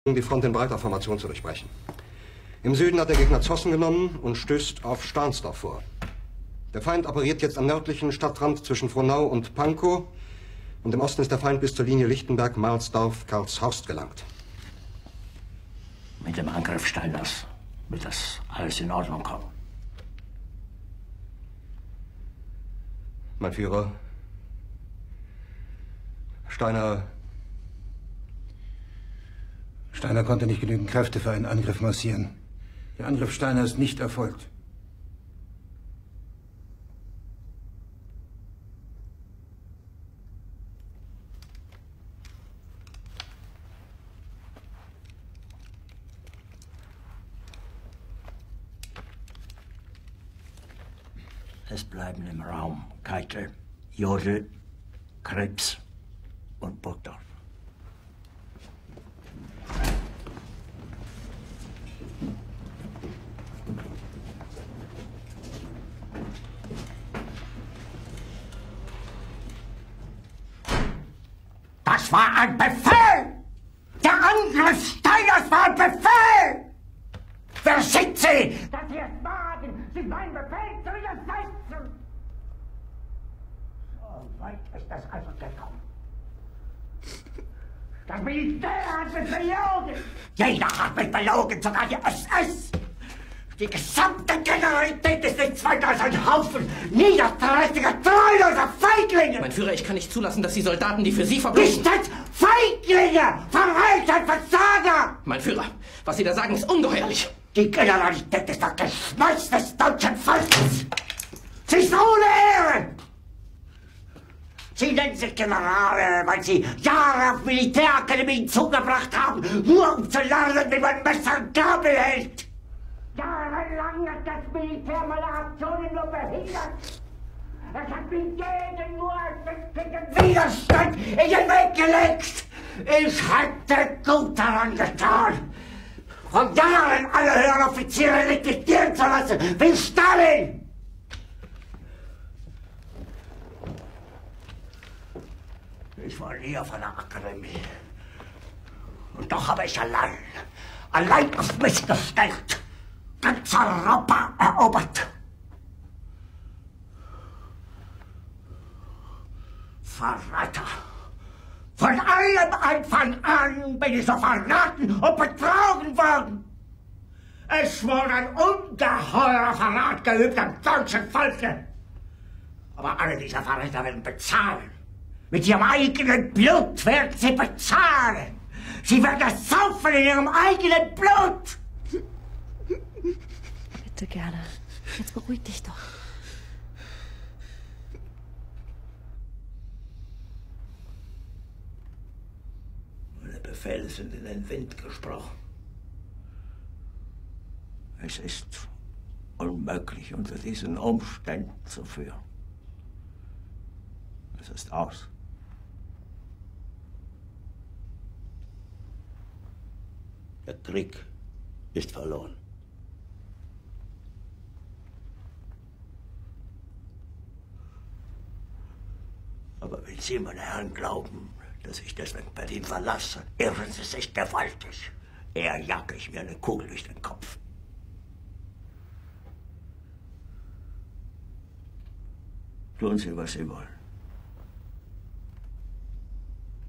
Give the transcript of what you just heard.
die Front in breiter Formation zu durchbrechen. Im Süden hat der Gegner Zossen genommen und stößt auf Stahnsdorf vor. Der Feind operiert jetzt am nördlichen Stadtrand zwischen Frohnau und Pankow. Und im Osten ist der Feind bis zur Linie Lichtenberg-Marsdorf-Karlshorst gelangt. Mit dem Angriff Steiners wird das alles in Ordnung kommen. Mein Führer, Steiner konnte nicht genügend Kräfte für einen Angriff massieren. Der Angriff Steiner ist nicht erfolgt. Es bleiben im Raum Keitel, Jodl, Krebs und Burgdorf. Das war ein Befehl! Der Angriff Steiners war ein Befehl! Wer schickt Sie? Dass Sie es wagen, sich meinen Befehl zu widersetzen! So weit ist das also gekommen. Das Militär hat mich belogen! Jeder hat mich belogen, sogar die SS! Die gesamte Generalität ist nichts weiter als ein Haufen niederträchtiger, treuloser Feiglinge! Mein Führer, ich kann nicht zulassen, dass die Soldaten, die für Sie verbringen... Nicht als Feiglinge! Verreiter, Versager! Mein Führer, was Sie da sagen, ist ungeheuerlich! Die Generalität ist das Geschmeiß des deutschen Volkes! Sie ist ohne Ehre! Sie nennen sich Generale, weil Sie Jahre auf Militärakademien zugebracht haben, nur um zu lernen, wie man Messer und Gabel hält! Jahrelang hat das Militär meine Aktionen nur behindert. Es hat mir jeden nur gegen Widerstand in den Weg gelegt. Ich hätte gut daran getan, von Jahren alle höheren Offiziere liquidieren zu lassen, wie Stalin. Ich war nie auf einer Akademie. Und doch habe ich allein auf mich gestellt, ganz Europa erobert. Verräter! Von allem Anfang an bin ich so verraten und betrogen worden. Es wurde ein ungeheurer Verrat geübt am deutschen Volke. Aber alle diese Verräter werden bezahlen. Mit ihrem eigenen Blut werden sie bezahlen. Sie werden das saufen in ihrem eigenen Blut. Bitte gerne. Jetzt beruhig dich doch. Meine Befehle sind in den Wind gesprochen. Es ist unmöglich, unter diesen Umständen zu führen. Es ist aus. Der Krieg ist verloren. Aber wenn Sie, meine Herren, glauben, dass ich deswegen Berlin verlasse, irren Sie sich gewaltig. Eher jage ich mir eine Kugel durch den Kopf. Tun Sie, was Sie wollen.